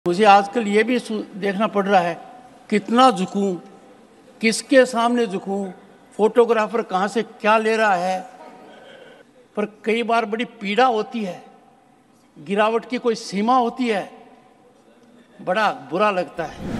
मुझे आजकल ये भी देखना पड़ रहा है कितना झुकूं, किसके सामने झुकूं, फोटोग्राफर कहाँ से क्या ले रहा है। पर कई बार बड़ी पीड़ा होती है, गिरावट की कोई सीमा होती है, बड़ा बुरा लगता है।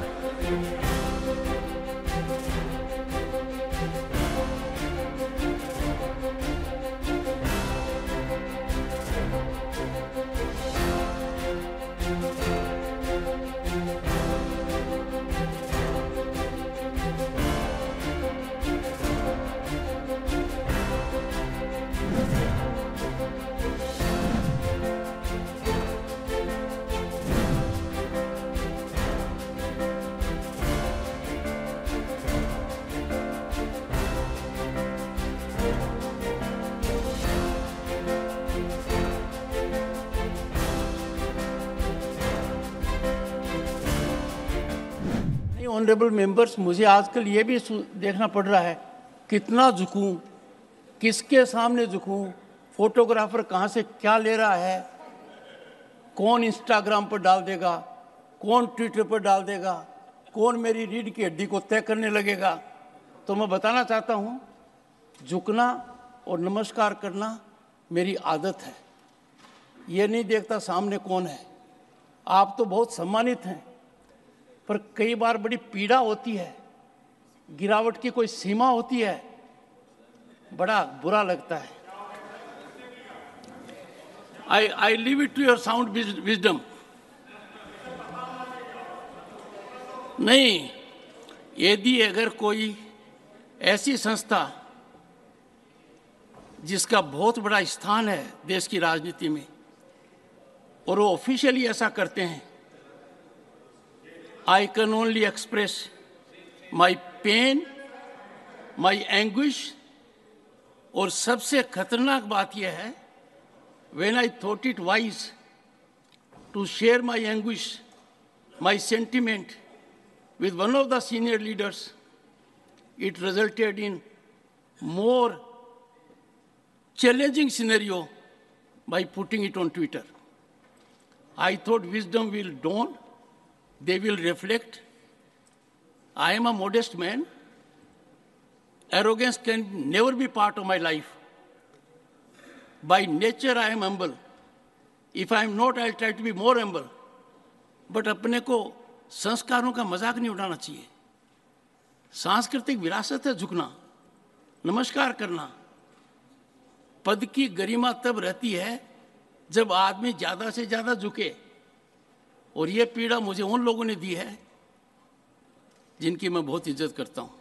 ऑनरेबल मेंबर्स, मुझे आजकल ये भी देखना पड़ रहा है कितना झुकूं, किसके सामने झुकूं, फोटोग्राफर कहाँ से क्या ले रहा है, कौन इंस्टाग्राम पर डाल देगा, कौन ट्विटर पर डाल देगा, कौन मेरी रीढ़ की हड्डी को तय करने लगेगा। तो मैं बताना चाहता हूँ, झुकना और नमस्कार करना मेरी आदत है। ये नहीं देखता सामने कौन है। आप तो बहुत सम्मानित हैं, पर कई बार बड़ी पीड़ा होती है, गिरावट की कोई सीमा होती है, बड़ा बुरा लगता है। I leave it to your sound wisdom. नहीं, यदि अगर कोई ऐसी संस्था जिसका बहुत बड़ा स्थान है देश की राजनीति में और वो ऑफिशियली ऐसा करते हैं, I can only express my pain, my anguish, और सबसे खतरनाक बात यह है, when I thought it wise to share my anguish, my sentiment with one of the senior leaders, it resulted in more challenging scenario by putting it on Twitter. I thought wisdom will dawn, they will reflect. I am a modest man. Arrogance can never be part of my life. By nature, I am humble. If I am not, I'll try to be more humble. But अपने को संस्कारों का मजाक नहीं उड़ाना चाहिए। सांस्कृतिक विरासत है झुकना, नमस्कार करना। पद की गरिमा तब रहती है जब आदमी ज्यादा से ज्यादा झुके, और ये पीड़ा मुझे उन लोगों ने दी है जिनकी मैं बहुत इज्जत करता हूं।